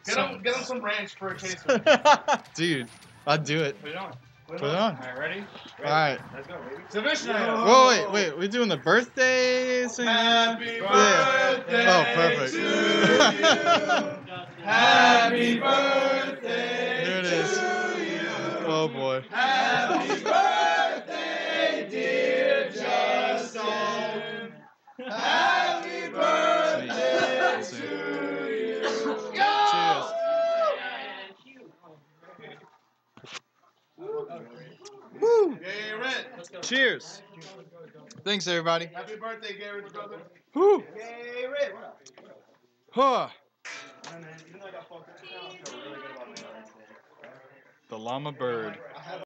Get him some ranch for a taste. Dude, I'd do it. Put it on. Put it on. Alright, ready? Alright. Let's go, baby. Submission item. Whoa, wait. We're doing the birthday thing? Happy birthday perfect. to you. Happy birthday Here it is. to you. Oh boy. Happy birthday, dear Justin. Happy birthday to you. Cheers. Woo! Garrett. Cheers. Thanks, everybody. Happy birthday, Garrett, brother. Woo! Garrett. Huh. The llama bird.